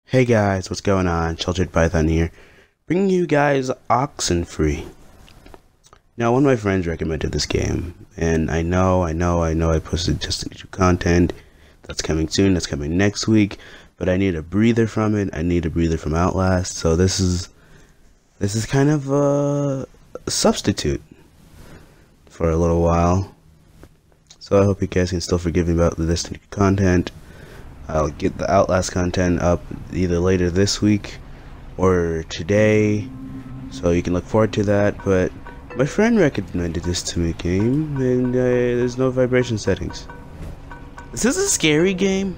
Hey guys, what's going on? Sheltered Python here, bringing you guys Oxenfree. Now, one of my friends recommended this game, and I know I posted just new content that's coming soon, that's coming next week, but I need a breather from it. I need a breather from Outlast, so this is kind of a substitute for a little while. So I hope you guys can still forgive me about the distant content. I'll get the Outlast content up either later this week or today, so you can look forward to that. But my friend recommended this to me game, and there's no vibration settings. Is this a scary game?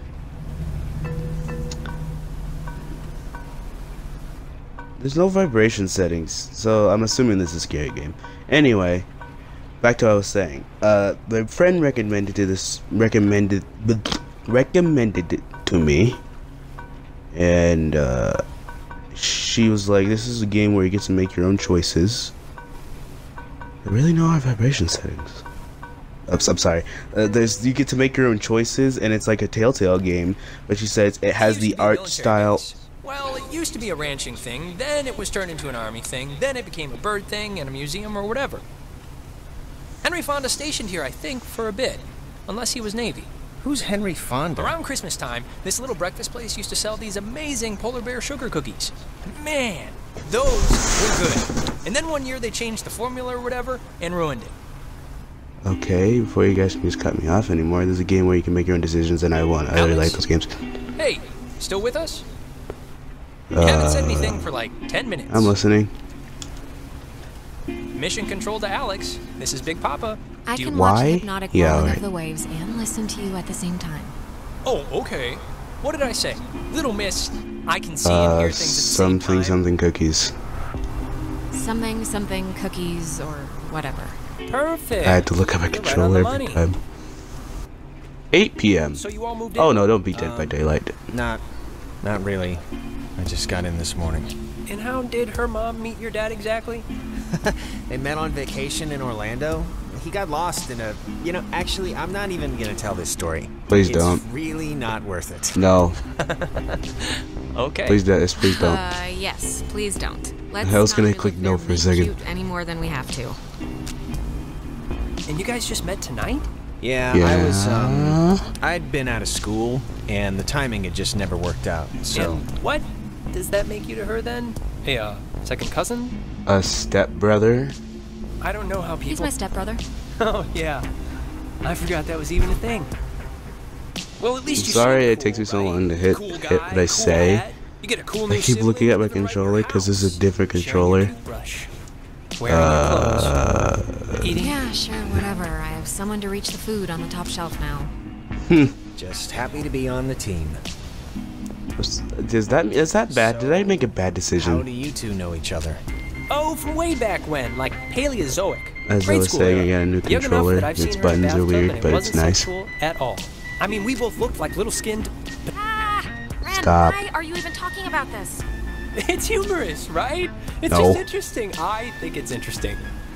There's no vibration settings, so I'm assuming this is a scary game. Anyway, back to what I was saying. My friend recommended it to me, and she was like, this is a game where you get to make your own choices. There really no vibration settings. I'm sorry. You get to make your own choices, and it's like a Telltale game, but she says it has the art style. Well, it used to be a ranching thing, then it was turned into an army thing, then it became a bird thing and a museum or whatever. Henry Fonda stationed here, I think, for a bit, unless he was Navy. Who's Henry Fonda? Around Christmas time, this little breakfast place used to sell these amazing polar bear sugar cookies. Man, those were good. And then one year they changed the formula or whatever and ruined it. Okay, before you guys can just cut me off anymore, there's a game where you can make your own decisions, and I really like those games. Hey, still with us? You haven't said anything for like 10 minutes. I'm listening. Mission control to Alex. This is Big Papa. I can Why? watch the hypnotic Yeah, rolling alright. of the waves and listen to you at the same time. Oh, okay. What did I say? Little miss, I can see and hear things at the same time. Something cookies. Something cookies or whatever. Perfect. I had to look up a You're right on controller the every money. time. 8 p.m. So you all moved in? Oh no, don't be Dead by Daylight. Not really. I just got in this morning. And how did her mom meet your dad exactly? They met on vacation in Orlando. He got lost in a... actually, I'm not even gonna tell this story. Please don't. It's really not worth it. No, Okay. please don't. Yes, please don't. Let's I was gonna not click relive no their for a second. meet-cute any more than we have to. And you guys just met tonight? Yeah, Yeah. I'd been out of school, and the timing had just never worked out, so... And what does that make you to her then? A second cousin? A stepbrother. I don't know how He's people... my stepbrother. Oh, yeah. I forgot that was even a thing. Well, at least I'm you sorry seem it takes me so cool, long to right? hit Cool what guy, I cool say. hat. You get a cool I new keep looking at my sibling living right in controller your because this is a house. different Sharing controller. your toothbrush. Wearing your clothes. Eating. Yeah, sure, whatever. I have someone to reach the food on the top shelf now. Just happy to be on the team. Is that bad? Did I make a bad How decision? do you two know each other? Oh, from way back when, like Paleozoic. As I Grade was school saying, era. I got a new Young enough controller. that I've seen Its her in a buttons are bathtub weird, and it but it's wasn't nice. sexual at all. I mean, we both looked like little skinned. Rand, Stop. why are you even talking about this? It's humorous, right? It's No. just interesting. I think it's interesting.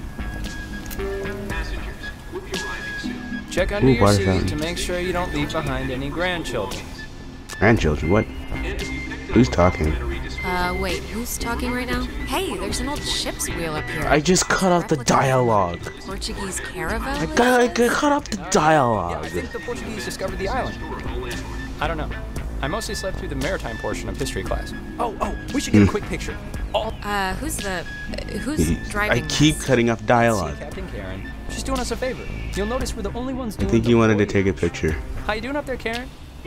Check under Ooh, your water seat fountain. to make sure you don't leave behind any grandchildren. Grandchildren? What? Who's talking? Wait, who's talking right now? Hey, there's an old ship's wheel up here. I just cut off the dialogue. Portuguese caravel? I cut off the Yeah, I dialogue. think the Portuguese discovered the island. I don't know. I mostly slept through the maritime portion of history class. Oh, we should get a quick picture. All Who's driving I keep this? cutting off dialogue. See Captain Karen. She's doing us a favor. You'll notice we're the only ones I doing think the you wanted to voyage. take a picture. How you doing up there, Karen?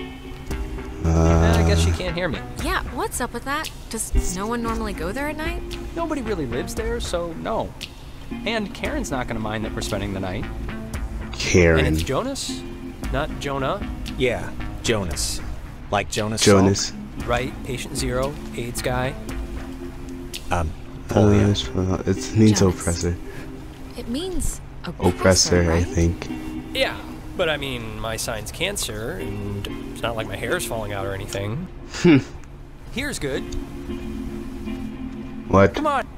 I guess she can't hear me. Yeah, what's up with that? Does no one normally go there at night? Nobody really lives there, so no. And Karen's not gonna mind that we're spending the night. And Karen. it's Jonas, not Jonah, Yeah, Jonas. Like Jonas Jonas. right? Patient zero, AIDS guy. Salk? Polio. It means Jonas. oppressor. It means Oppressor, I right? think. Yeah, but I mean, my sign's cancer, and it's not like my hair's falling out or anything. Here's good. What? Come on.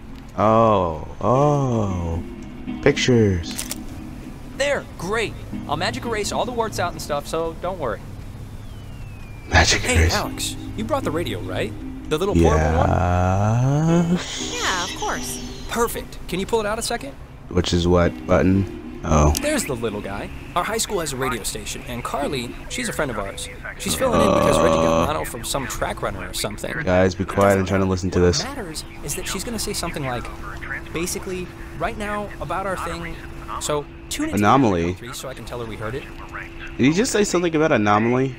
Oh. Pictures. There, great. I'll magic erase all the warts out and stuff, so don't worry. Magic Hey, erase. Alex, you brought the radio, right? The little portable one? Yeah. Yeah, of course. Perfect. Can you pull it out a second? Which is what button? Oh. There's the little guy. Our high school has a radio station, and Carly, she's a friend of ours. She's filling in because Reggie got mono from some track runner or something. Guys, be quiet. I'm trying to listen to this. What matters is that she's gonna say something like, basically, right now about our thing. So tune in Anomaly. so I can tell her we heard it. Did he just say something about anomaly?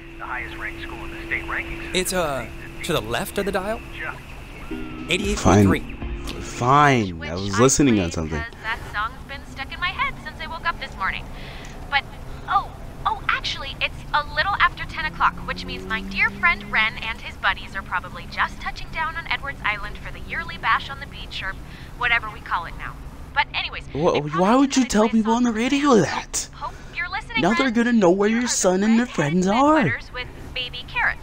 It's to the left of the dial. Fine. 88.3. Fine. I was listening on something. That song's been stuck in my head since I woke up this morning. But, actually, it's a little after 10 o'clock, which means my dear friend Ren and his buddies are probably just touching down on Edwards Island for the yearly bash on the beach, or whatever we call it now. But anyways, Why would you tell people on the radio that? Hope you're listening, Now they're Ren. gonna know where Here your are the son and their red-headed friends are. midwinters with baby carrots.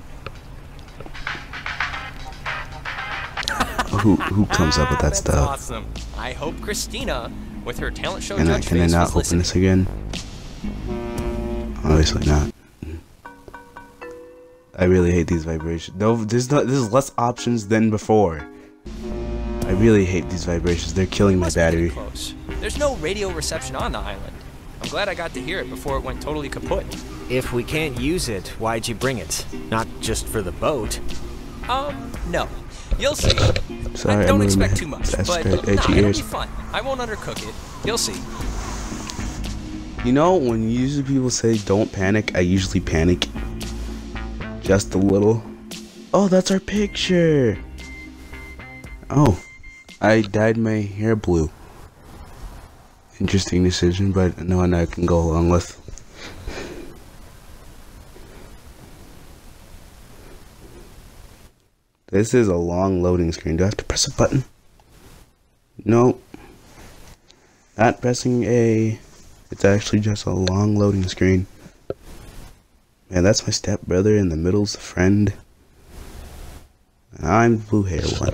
Who comes up with that That's stuff? awesome. I hope Christina, with her talent show Can I judge face, not was open listening. this again? Obviously not. I really hate these vibrations. No, there's less options than before. I really hate these vibrations. They're killing my Must be getting battery. close. There's no radio reception on the island. I'm glad I got to hear it before it went totally kaput. If we can't use it, why'd you bring it? Not just for the boat. No. You'll see. Sorry, I don't I'm expect moving too my much, fast but start nah, edgy it'll ears. be fun. I won't undercook it. You'll see. You know, when usually people say don't panic, I usually panic. Just a little. Oh, that's our picture. Oh, I dyed my hair blue. Interesting decision, but no one I can go along with. This is a long loading screen. Do I have to press a button? No. Not pressing A. It's actually just a long loading screen. Man, that's my stepbrother. In the middle's the friend. And I'm the blue hair one.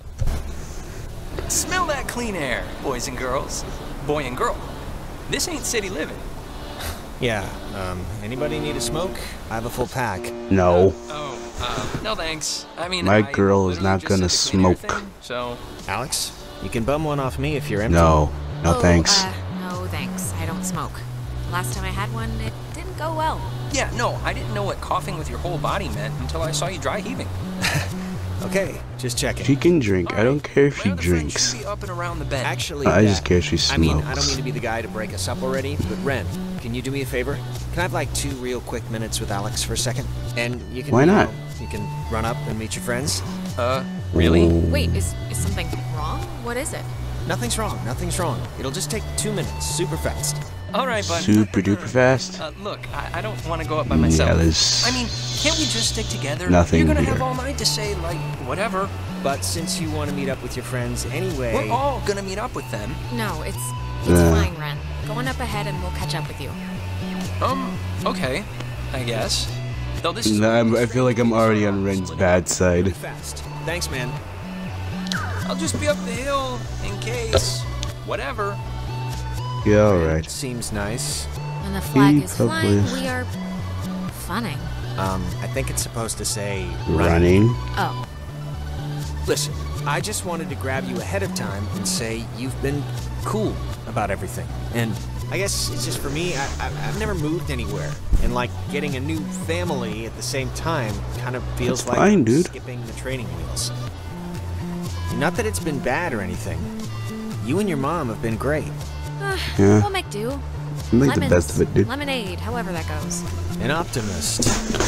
Smell that clean air, boys and girls. Boy and girl. This ain't city living. Yeah, anybody need a smoke? I have a full pack. No. No thanks. I mean, My I girl is literally not just gonna said the clean air smoke. thing, so Alex, you can bum one off me if you're empty. No. No thanks. No, thanks. I don't smoke. Last time I had one, it didn't go well. yeah, no, I didn't know what coughing with your whole body meant until I saw you dry heaving. Okay, just checking. She can drink. I don't care if she Round of friends drinks. should be up and around the bend. Actually, I just care if she I mean, I don't smokes. mean to be the guy to break us up already, but Ren, can you do me a favor? Can I have like 2 real quick minutes with Alex for a second? And you can. Why not? You can run up and meet your friends. Really? Wait, is something wrong? What is it? Nothing's wrong. Nothing's wrong. It'll just take 2 minutes, super fast. All right, but Super duper fast. look, I don't want to go up by myself. Yeah, there's I mean, can't we just stick together? nothing You're gonna here. have all night to say like whatever. But since you want to meet up with your friends anyway, We're all gonna meet up with them. No, it's Yeah. fine, Ren. Go on up ahead and we'll catch up with you. Okay, I guess. Though this is Nah, I feel like I'm already on Ren's bad side. fast. Thanks, man. I'll just be up the hill in case. Whatever. Yeah, alright. Seems nice. When the flag is probably flying, is. we are funning. I think it's supposed to say Running. Oh, Listen, I just wanted to grab you ahead of time and say you've been cool about everything. And I guess it's just for me, I've never moved anywhere. And like getting a new family at the same time kind of feels That's like fine, dude. skipping the training wheels. Not that it's been bad or anything. You and your mom have been great. Yeah. we'll make do. I make the best of it, dude. Lemonade, however that goes. An optimist.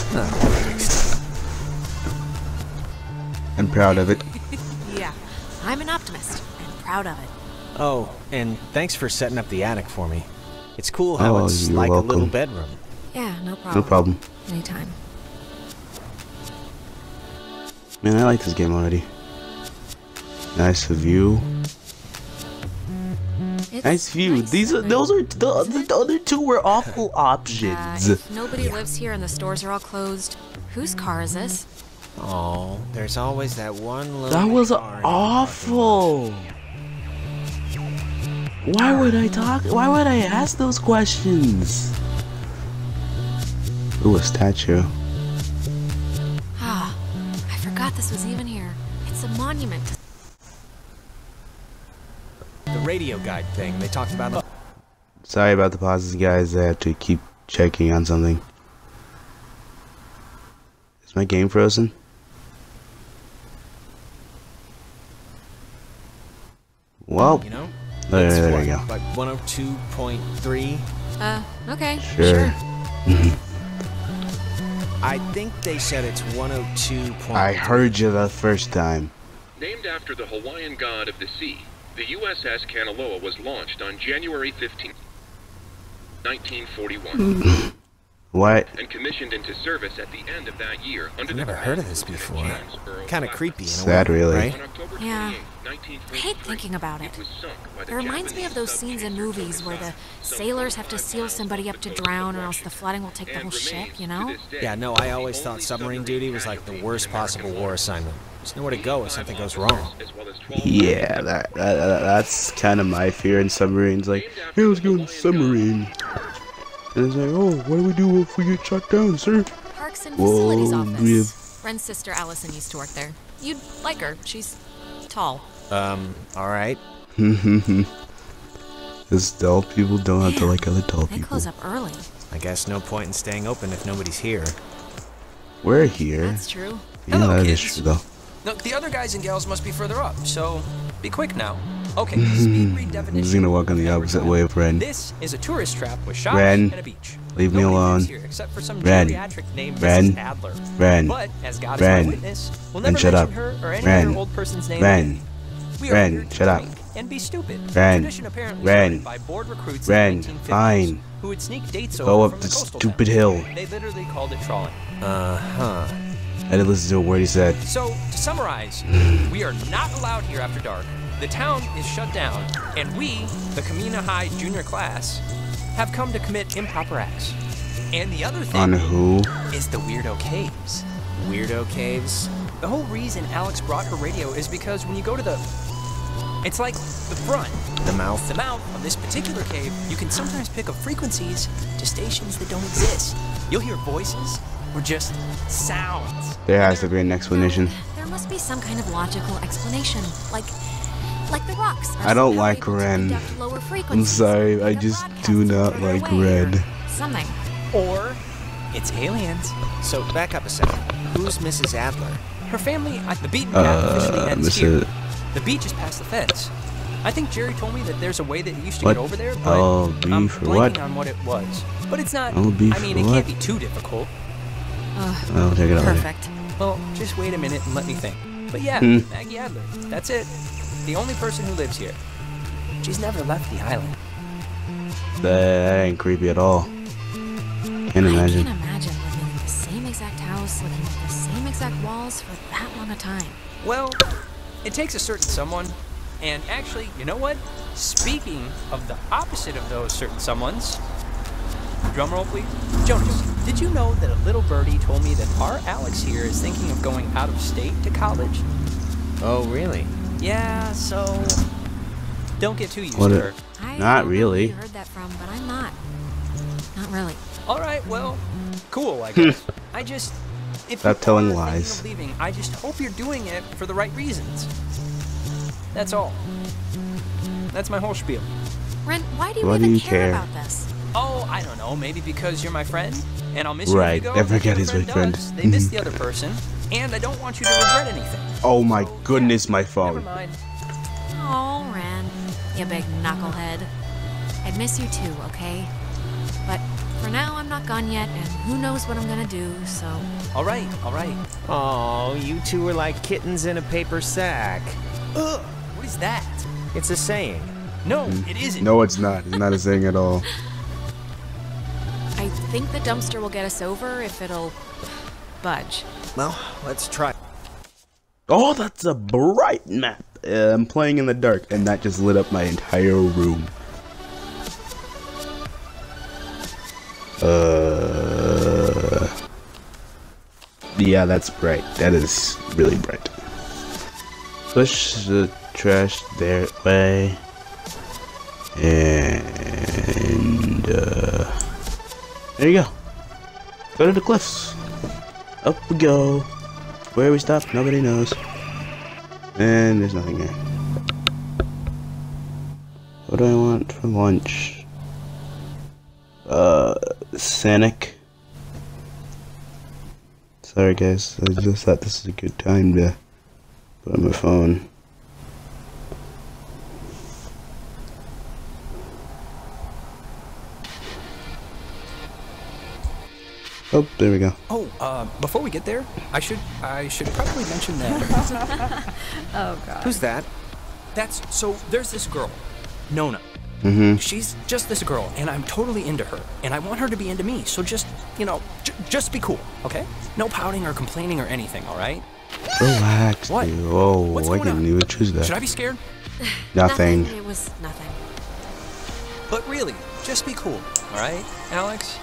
I'm proud of it. Yeah, I'm an optimist and proud of it. Oh, and thanks for setting up the attic for me. It's cool how Oh, it's you're like a little welcome. bedroom. Yeah, no problem. No problem. Anytime. Man, I like this game already. Nice view. It's Nice view. nice These are and those are nice. the other two were awful options. If nobody lives here and the stores are all closed, whose car is this? Oh, there's always that one little. That was car in the awful. Why would I talk? Why would I ask those questions? Ooh, a statue. is even here. It's a monument. The radio guide thing they talked about. Sorry about the pauses, guys. I have to keep checking on something. Is my game frozen? Well, You know? there we go. Like 102.3. Okay. Sure. I think they said it's 102. I heard you the first time. Named after the Hawaiian god of the sea, the USS Kanaloa was launched on January 15, 1941, What? and commissioned into service at the end of that year under I've the never heard of this command before. James Earl Kind of Clapper. creepy in a Sad, way, really. right? On October Yeah. 28, I hate thinking about it. was sunk by It the reminds me of those Japanese scenes in movies where the sailors have to seal somebody up to drown or else the flooding will take the whole ship, you know? Yeah, no, I always thought submarine duty was like the worst possible war assignment. There's nowhere to go if something goes wrong. Yeah, that's kind of my fear in submarines. Like, hey, let's go in the submarine. And it's like, oh, what do we do if we get shot down, sir? Parks and Facilities Whoa, Office. we have- Ren's sister Allison used to work there. You'd like her. She's tall. Alright. Because dull people don't have to like other dull They people. close up early. I guess no point in staying open if nobody's here. We're here. That's true. Yeah, Hello, that is kids. true, though. Look, the other guys and gals must be further up, so be quick now. Okay, speed read definition. I'm just gonna walk on the Number opposite 12. way of Ren. This is a tourist trap with shops Ren, and a beach. leave me Nobody alone. lives here except for some Ren, geriatric named Ren, Mrs. Adler. Ren, But as God Ren, is my witness, we'll Ren, never shut mention up. her or any Ren, other old person's name. Ren, again. We are Ren, here to shut up. drink and be stupid. Ren, Tradition apparently Ren, started by bored recruits Ren, in the 1950s fine. who would sneak dates Go over up from the the coastal stupid towns. hill. They literally called it trawling. Uh-huh. I didn't listen to a word he said. So, to summarize, we are not allowed here after dark. The town is shut down, and we, the Kamina High junior class, have come to commit improper acts. And the other On thing who? is the Weirdo Caves. Weirdo caves? The whole reason Alex brought her radio is because when you go to the... It's like the front, The mouth? the mouth of this particular cave, you can sometimes pick up frequencies to stations that don't exist. You'll hear voices or just sounds. There has to be an explanation. There must be some kind of logical explanation. Like the rocks. Are I don't somehow like able to Ren. conduct lower I'm frequencies, sorry, I like a just broadcast do not further like away, or Red. Something. Or it's aliens. So, back up a second. Who's Mrs. Adler? Her family, the beaten path officially ends Mr. here. The beach is past the fence. I think Jerry told me that there's a way that you used to What? get over there, but Oh, B I'm for blanking what? on what it was. But it's not. Oh, B I mean, for it what? can't be too difficult. I'll check it out later. Perfect. Well, just wait a minute and let me think. But yeah, Hmm. Maggie Adler. That's it. The only person who lives here. She's never left the island. That ain't creepy at all. Can't I imagine. can't imagine living in the same exact house, looking at the same exact walls for that long a time. Well, it takes a certain someone. And actually, you know what? Speaking of the opposite of those certain someones, drum roll please. Jonas, did you know that a little birdie told me that our Alex here is thinking of going out of state to college? Oh, really? Yeah, so don't get too used What to a- her. I Not don't know really. who you heard that from, but I'm not. Not really. All right, well, cool, I guess. I just, if Stop you telling are thinking lies. of leaving, I just hope you're doing it for the right reasons. That's all. That's my whole spiel. Ren, why do you Why do even you care care? about this? Oh, I don't know. Maybe because you're my friend, and I'll miss you Right, if you go. never like forget every he's my friend. does. They miss the other person, and I don't want you to regret anything. Oh my So, goodness, my Never phone. mind. Oh, Ren, you big knucklehead. I'd miss you too, okay? But for now, I'm not gone yet, and who knows what I'm gonna do, so... All right, all right. Oh, you two are like kittens in a paper sack. Ugh, what is that? It's a saying. No, it isn't. No, it's not. It's not a thing at all. I think the dumpster will get us over if it'll... budge. Well, let's try. Oh, that's a bright map. I'm playing in the dark, and that just lit up my entire room. Yeah, that's bright. That is really bright. Push the trash their way. And, there you go. Go to the cliffs. Up we go. Where we stop, nobody knows. And there's nothing here. What do I want for lunch? Sanic. Sorry guys, I just thought this is a good time to put on my phone. Oh, there we go. Oh, before we get there, I should probably mention that. Oh god. Who's that? There's this girl, Nona. Mm-hmm. She's just this girl, and I'm totally into her, and I want her to be into me. So just, you know, just be cool, okay? No pouting or complaining or anything, all right? Relax, What? dude. Whoa, What's I going didn't on? even choose that. Should I be scared? Nothing. It was nothing. But really, just be cool, all right, Alex?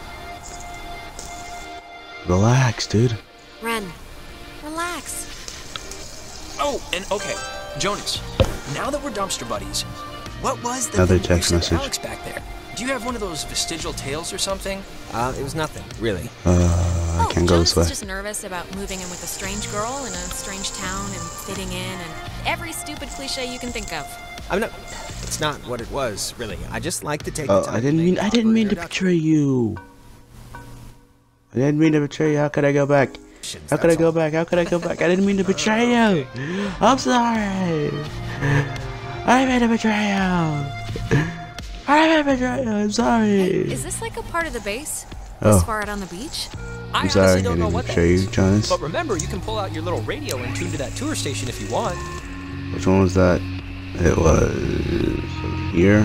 Relax, dude. Ren, relax. Oh, and okay, Jonas. Now that we're dumpster buddies, what was the Another thing you text said to message. Alex back there? Do you have one of those vestigial tales or something? It was nothing, really. I can't go Jonas this way. is just nervous about moving in with a strange girl in a strange town and fitting in and every stupid cliche you can think of. I'm not. It's not what it was, really. I just like to take the Oh, time. I didn't mean to betray you. I didn't mean to betray you. How could I go back? How could I go back? How could I go back? I didn't mean to betray you. I'm sorry. I made a betrayal. I made a betrayal. I'm sorry. Is this like a part of the base? Oh. This far out on the beach? I I'm sorry. I honestly don't know didn't what that betray you, is. Jonas. But remember, you can pull out your little radio and tune to that tour station if you want. Which one was that? It was here.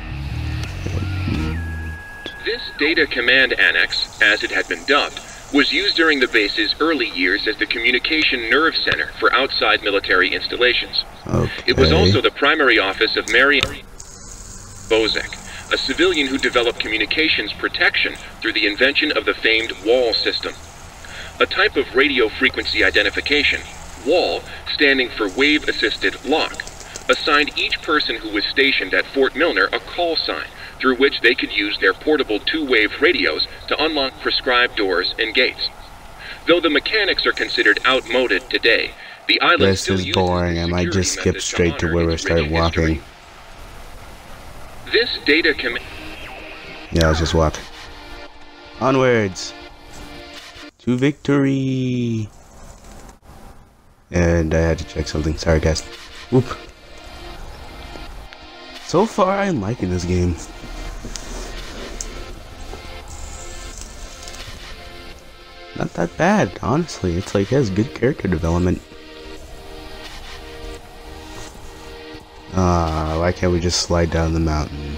This Data Command Annex, as it had been dubbed, was used during the base's early years as the communication nerve center for outside military installations. Okay. It was also the primary office of Mary Bozek, a civilian who developed communications protection through the invention of the famed WAL system, a type of radio frequency identification. WAL, standing for Wave Assisted Lock, assigned each person who was stationed at Fort Milner a call sign through which they could use their portable two-wave radios to unlock prescribed doors and gates. Though the mechanics are considered outmoded today, the island This still is uses boring. these I might security just skip methods to straight to honor where we its start rich walking. history. This Data Command... Yeah, let's just walk. Onwards to victory. And I had to check something. Sorry, guys. Whoop. So far, I'm liking this game. Not that bad, honestly. It's like it has good character development. Why can't we just slide down the mountain?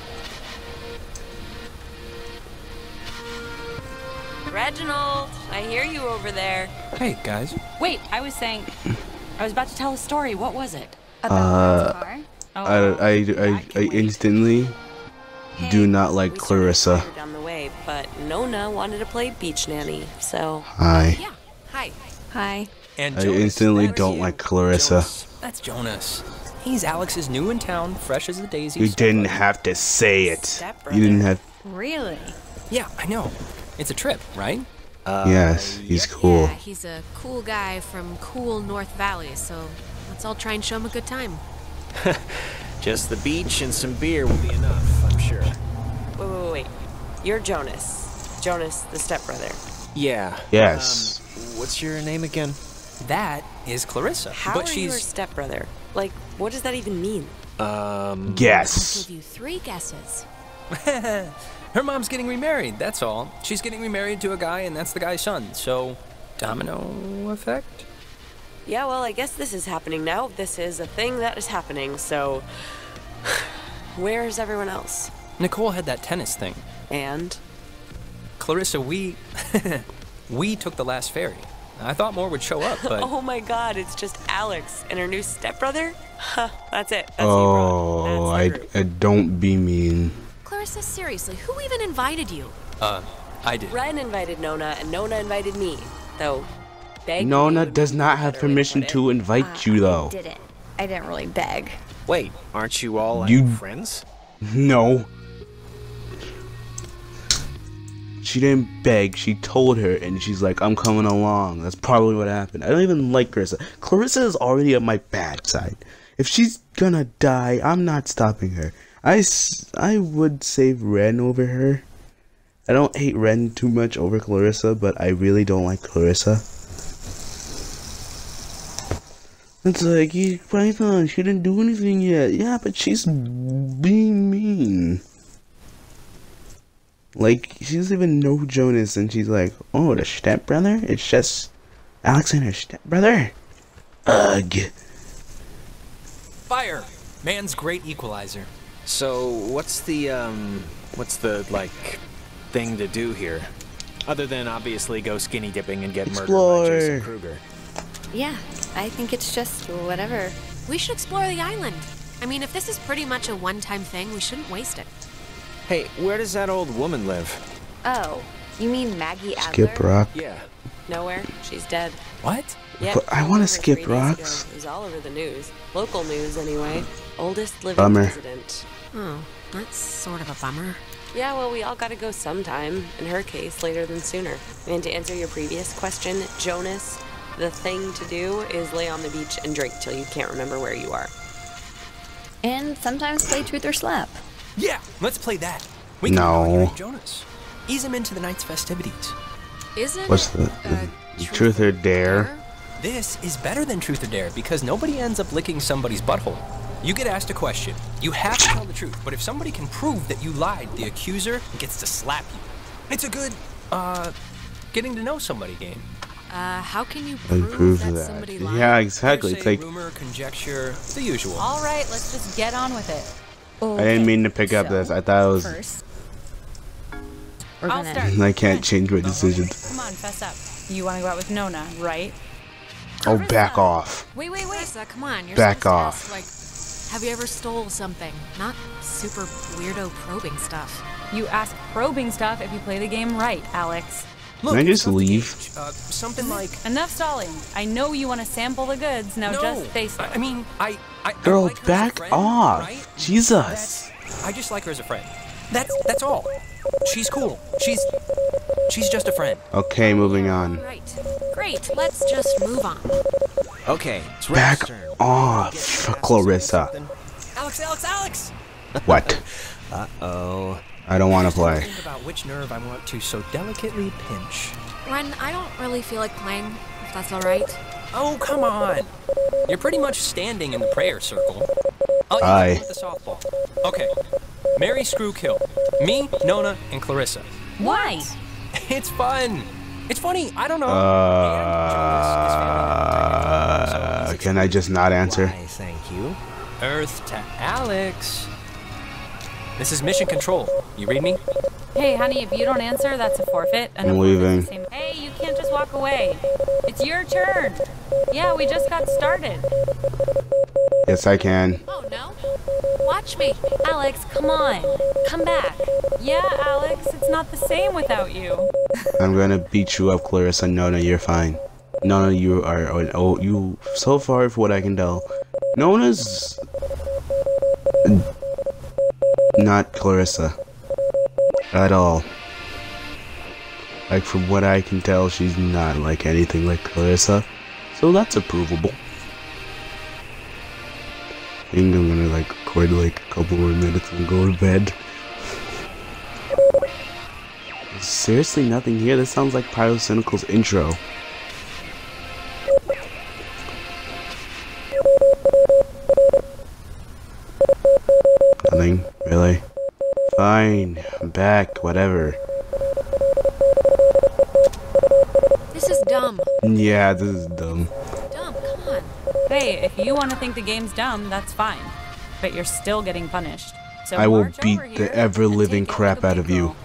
Reginald, I hear you over there. Hey, guys. Wait, I was about to tell a story. What was it? About the car? I instantly do not like We started Clarissa. fire down the way, but Nona wanted to play beach nanny, so Hi. Yeah. Hi. hi. And I Jonas, instantly that's don't you. like Clarissa. Jonas. That's Jonas. He's Alex's new in town, fresh as a daisy. You didn't stepbrother. have to say it. Stepbrother. You didn't have. Really? Yeah, I know. It's a trip, right? Yes, he's cool. Yeah, he's a cool guy from cool North Valley, so let's all try and show him a good time. Just the beach and some beer will be enough, I'm sure. Wait. You're Jonas. Jonas, the stepbrother. Yeah. Yes. What's your name again? That is Clarissa. How but are you her she's stepbrother? Like, what does that even mean? I'll Yes. give you 3 guesses. her mom's getting remarried, that's all. She's getting remarried to a guy and that's the guy's son. So, domino effect? Yeah, well, I guess this is happening now. This is a thing that is happening, so... Where's everyone else? Nicole had that tennis thing. And? Clarissa, we we took the last ferry. I thought more would show up, but Oh my god, it's just Alex and her new stepbrother? Huh, that's it. That's Oh, the group. I don't be mean. Clarissa, seriously, who even invited you? I did. Ren invited Nona, and Nona invited me. Though, begged me Nona would be does not have better way to permission put it. to invite you, though. I didn't really beg. Wait, aren't you all like, You- friends? No. She didn't beg. She told her, and she's like, "I'm coming along." That's probably what happened. I don't even like Clarissa. Clarissa is already on my bad side. If she's gonna die, I'm not stopping her. I would save Ren over her. I don't hate Ren too much over Clarissa, but I really don't like Clarissa. It's like, Python, she didn't do anything yet. Yeah, but she's being mean. Like, she doesn't even know Jonas, and she's like, oh, the stepbrother? It's just Alex and her stepbrother? Ugh. Fire! Man's great equalizer. So, what's the, like, thing to do here? Other than, obviously, go skinny dipping and get murdered by Jason Kruger. Yeah, I think it's just whatever. We should explore the island. I mean, if this is pretty much a one-time thing, we shouldn't waste it. Hey, where does that old woman live? Oh, you mean Maggie Adler? Skip Rock. Yeah. Nowhere. She's dead. What? Yep. But I want to skip Over 3 days Rocks. ago. It was all over the news. Local news, anyway. Oldest living Bummer. president. Oh, that's sort of a bummer. Yeah, well, we all gotta go sometime. In her case, later than sooner. And to answer your previous question, Jonas, the thing to do is lay on the beach and drink till you can't remember where you are. And sometimes play Truth or Slap. Yeah, let's play that. We can No. inaugurate Jonas. Ease him into the night's festivities. Isn't What's the Truth or Dare? This is better than Truth or Dare because nobody ends up licking somebody's butthole. You get asked a question. You have to tell the truth, but if somebody can prove that you lied, the accuser gets to slap you. It's a good, getting to know somebody game. How can you Prove prove that that. somebody lied? Yeah, exactly. Hearsay, It's like, rumor, conjecture, the usual. All right, let's just get on with it. I didn't mean to pick up this. I thought it was. First, we're I'll gonna start. I can't change my decisions. Come on, fess up. You want to go out with Nona, right? Oh, back off. Wait. Clarissa, come on. You're Back supposed to off. ask, like, have you ever stole something? Not super weirdo probing stuff. You ask probing stuff if you play the game right, Alex. Look, Can I it's just tough to leave? gauge. Something like. Enough stalling. I know you want to sample the goods. Now No, just face it. I mean, I Girl, like her as a back friend, off. right? Jesus. I just like her as a friend. That's all. She's cool. She's just a friend. Okay, moving on. Right. Great. Let's just move on. Okay, it's Back Ren's turn. off, Get your ass Clarissa. something. Alex! What? Uh-oh. I don't want to play. Think about which nerve I want to so delicately pinch. Ren, I don't really feel like playing, if that's all right. Oh, come on. You're pretty much standing in the prayer circle. I'll Aye. use the softball. Okay. Mary Screw Kill. Me, Nona, and Clarissa. Why? It's fun. It's funny. I don't know. Can I just not answer? Why, thank you. Earth to Alex. This is Mission Control. You read me? Hey, honey, if you don't answer, that's a forfeit. And I'm a forfeit is leaving. the same- Hey, you can't just walk away. It's your turn. Yeah, we just got started. Yes, I can. Oh, no? Watch me. Alex, come on. Come back. Yeah, Alex, it's not the same without you. I'm gonna beat you up, Clarissa. No, you're fine. No, you are. Oh, you. So far, for what I can tell, Nona's not Clarissa at all. Like, from what I can tell, she's not like anything like Clarissa. So that's approvable. I think I'm gonna like record like a couple more minutes and go to bed. There's seriously nothing here. This sounds like Pyrocynical's intro. Nothing, really. Fine, I'm back, whatever. This is dumb. Yeah, this is dumb. Dumb, come on. Hey, if you want to think the game's dumb, that's fine. But you're still getting punished. So I will march beat over the here ever-living and take it crap like a out big of you. girl.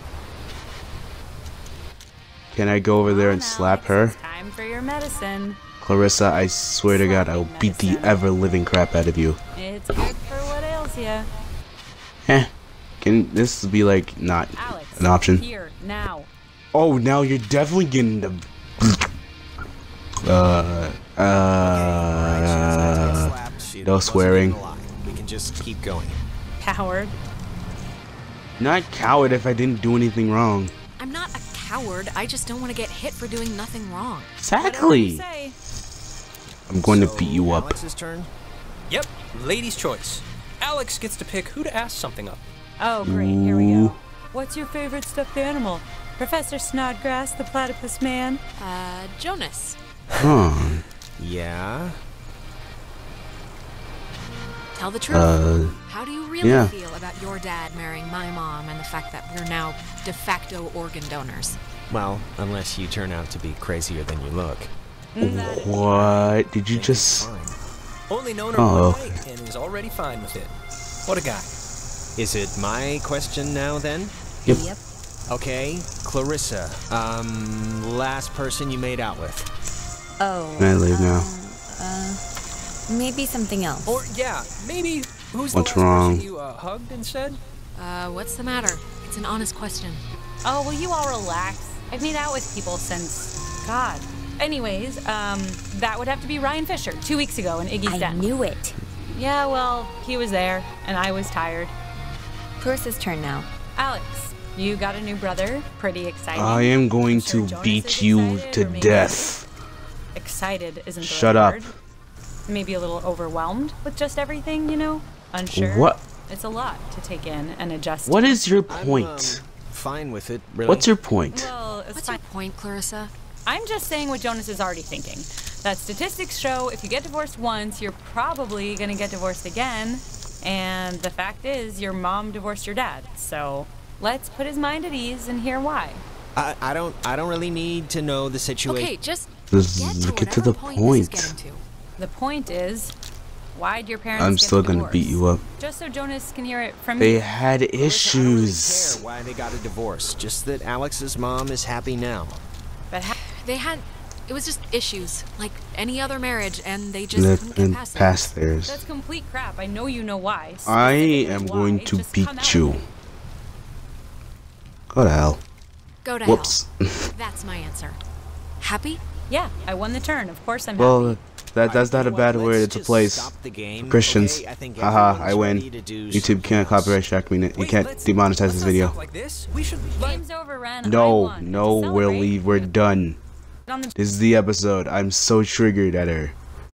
Can I go over there and Come on, slap her? Alex, it's time for your medicine. Clarissa, I swear to God, I will beat the ever-living crap out of you. It's good for what ails you. Heh. Can this be like not Alex, an option? here, now. Oh, now you're definitely getting the. No swearing. We can just keep going. Coward. Not coward if I didn't do anything wrong. I'm coward. I just don't want to get hit for doing nothing wrong. Exactly. Say. I'm going to beat you up. Alex's turn? Yep, lady's choice. Alex gets to pick who to ask something of. Oh, great. Here we go. What's your favorite stuffed animal? Professor Snodgrass, the platypus man? Jonas. Huh. Yeah. Tell the truth. How do you really feel about your dad marrying my mom and the fact that we're now de facto organ donors? Well, unless you turn out to be crazier than you look. What? Did you just... Only known her one way and is already fine with it. What a guy. Is it my question now then? Yep. Okay, Clarissa. Last person you made out with. Oh. Can I leave now? Maybe something else. Or, yeah, maybe who's What's the last wrong? person you hugged and said? What's the matter? It's an honest question. Oh, will you all relax? I've made out with people since... God. Anyways, that would have to be Ryan Fisher, 2 weeks ago in Iggy's I den. knew it. Yeah, well, he was there, and I was tired. Clarissa's turn now. Alex, you got a new brother. Pretty exciting. I am going I'm sure to Jonas beat is you excited, to or maybe death. Excited isn't the Shut right up. word. Maybe a little overwhelmed with just everything, you know? Unsure. What? It's a lot to take in and adjust. What is your I'm, point? fine with it, really. What's your point? Well, it's What's fine. your point, Clarissa? I'm just saying what Jonas is already thinking. That statistics show if you get divorced once, you're probably gonna get divorced again. And the fact is, your mom divorced your dad. So let's put his mind at ease and hear why. I don't really need to know the situation. Okay, just Just get to the point. This is getting to. The point is, why'd your parents I'm get still a gonna divorce? beat you up. Just so Jonas can hear it from They you. had I don't really issues. care why they got a divorce. Just that Alex's mom is happy now. But They had... It was just issues, like any other marriage, and they just couldn't And get past it. past theirs. that's complete crap. I know you know why. I Specifically am why. going to Just come out beat with you. it. Go to hell. Go to Whoops. hell. That's my answer. Happy? Yeah, I won the turn. Of course I'm Well, happy. that's not a bad Let's word. It's a just place. stop the game, For Christians. okay? I think Haha, everyone's I win. ready to do YouTube something can't else. copyright strike me. You Wait, can't let's demonetize not this video. stop like this. We should Game's over, Ren. I No, won. no, To we're celebrate, we're done. on the This is the episode. I'm so triggered at her.